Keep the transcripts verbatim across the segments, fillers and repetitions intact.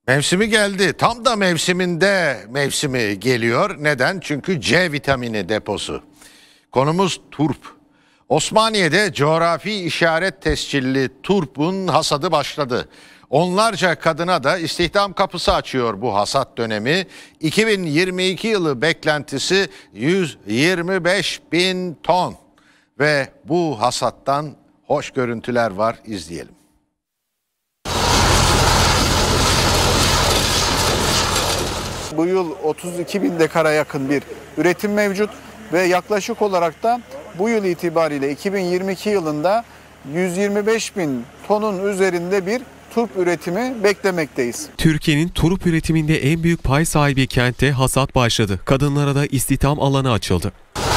Mevsimi geldi. Tam da mevsiminde mevsimi geliyor. Neden? Çünkü C vitamini deposu. Konumuz turp. Osmaniye'de coğrafi işaret tescilli turpun hasadı başladı. Onlarca kadına da istihdam kapısı açıyor bu hasat dönemi. iki bin yirmi iki yılı beklentisi yüz yirmi beş bin ton. Ve bu hasattan hoş görüntüler var, izleyelim. Bu yıl otuz iki bin dekara yakın bir üretim mevcut ve yaklaşık olarak da bu yıl itibariyle iki bin yirmi iki yılında yüz yirmi beş bin tonun üzerinde bir turp üretimi beklemekteyiz. Türkiye'nin turp üretiminde en büyük pay sahibi kentte hasat başladı. Kadınlara da istihdam alanı açıldı.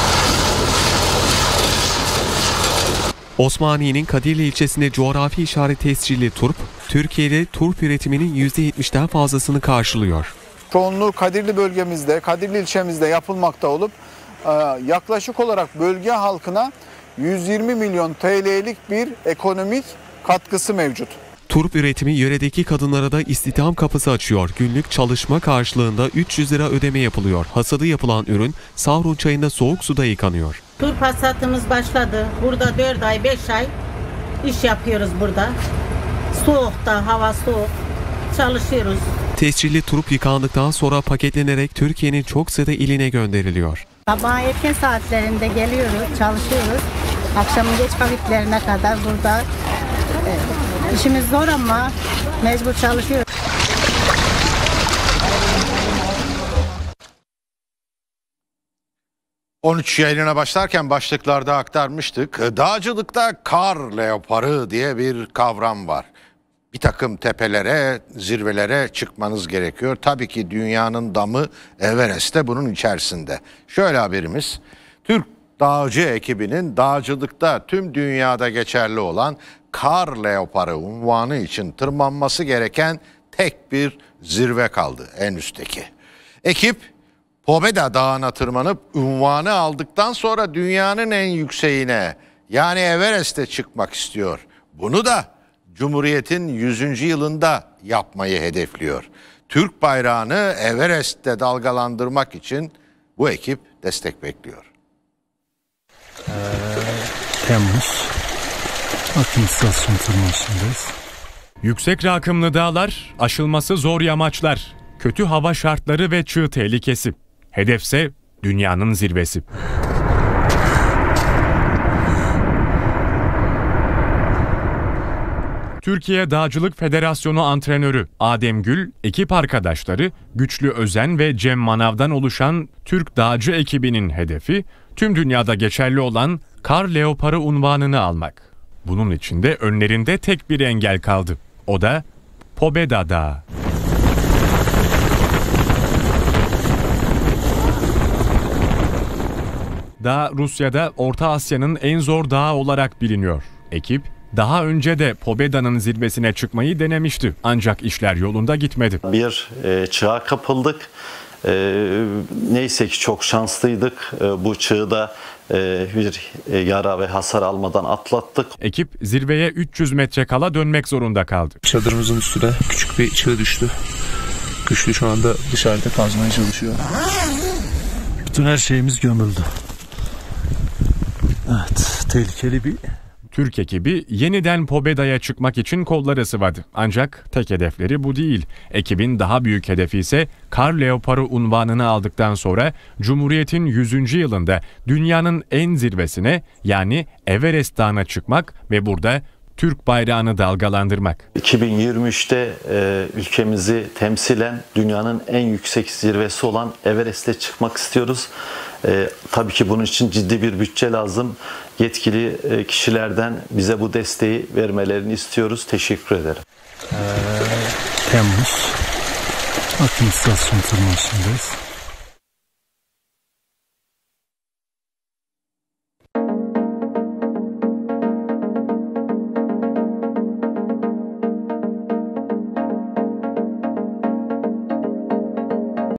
Osmaniye'nin Kadirli ilçesinde coğrafi işaret tescilli turp, Türkiye'de turp üretiminin yüzde yetmişten fazlasını karşılıyor. Çoğunluğu Kadirli bölgemizde, Kadirli ilçemizde yapılmakta olup yaklaşık olarak bölge halkına yüz yirmi milyon T L'lik bir ekonomik katkısı mevcut. Turp üretimi yöredeki kadınlara da istihdam kapısı açıyor. Günlük çalışma karşılığında üç yüz lira ödeme yapılıyor. Hasadı yapılan ürün Savrun çayında soğuk suda yıkanıyor. Turp hasatımız başladı. Burada dört ay beş ay iş yapıyoruz burada. Soğukta, hava soğuk. Çalışıyoruz. Tescilli turp yıkandıktan sonra paketlenerek Türkiye'nin çok sayıda iline gönderiliyor. Sabah erken saatlerinde geliyoruz, çalışıyoruz. Akşamın geç vakitlerine kadar burada. E, işimiz zor ama mecbur çalışıyoruz. on üç yayınına başlarken başlıklarda aktarmıştık. Dağcılıkta kar leoparı diye bir kavram var. Bir takım tepelere, zirvelere çıkmanız gerekiyor. Tabii ki dünyanın damı Everest de bunun içerisinde. Şöyle haberimiz: Türk dağcı ekibinin dağcılıkta tüm dünyada geçerli olan kar leoparı unvanı için tırmanması gereken tek bir zirve kaldı, en üstteki. Ekip Pobeda Dağı'na tırmanıp unvanı aldıktan sonra dünyanın en yükseğine, yani Everest'e çıkmak istiyor. Bunu da Cumhuriyet'in yüzüncü yılında yapmayı hedefliyor. Türk bayrağını Everest'te dalgalandırmak için bu ekip destek bekliyor. Ee, Temmuz Akım İstasyon tırmanışındayız. Yüksek rakımlı dağlar, aşılması zor yamaçlar, kötü hava şartları ve çığ tehlikesi. Hedefse dünyanın zirvesi. Türkiye Dağcılık Federasyonu antrenörü Adem Gül, ekip arkadaşları Güçlü Özen ve Cem Manav'dan oluşan Türk dağcı ekibinin hedefi tüm dünyada geçerli olan kar leoparı unvanını almak. Bunun için de önlerinde tek bir engel kaldı. O da Pobeda Dağı. Dağ Rusya'da Orta Asya'nın en zor dağı olarak biliniyor. Ekip daha önce de Pobeda'nın zirvesine çıkmayı denemişti. Ancak işler yolunda gitmedi. Bir e, çığa kapıldık. E, neyse ki çok şanslıydık. E, bu çığda e, bir e, yara ve hasar almadan atlattık. Ekip zirveye üç yüz metre kala dönmek zorunda kaldı. Çadırımızın üstüne küçük bir çığ düştü. Güçlü şu anda dışarıda kazmaya çalışıyor. Bütün her şeyimiz gömüldü. Evet, tehlikeli bir... Türk ekibi yeniden Pobeda'ya çıkmak için kolları sıvadı. Ancak tek hedefleri bu değil. Ekibin daha büyük hedefi ise kar leoparı unvanını aldıktan sonra Cumhuriyet'in yüzüncü yılında dünyanın en zirvesine, yani Everest Dağı'na çıkmak ve burada Türk bayrağını dalgalandırmak. iki bin yirmi üçte e, ülkemizi temsilen dünyanın en yüksek zirvesi olan Everest'e çıkmak istiyoruz. E, tabii ki bunun için ciddi bir bütçe lazım. Yetkili e, kişilerden bize bu desteği vermelerini istiyoruz. Teşekkür ederim. Ee, Temmuz Akım İstasyon tırmanışındayız.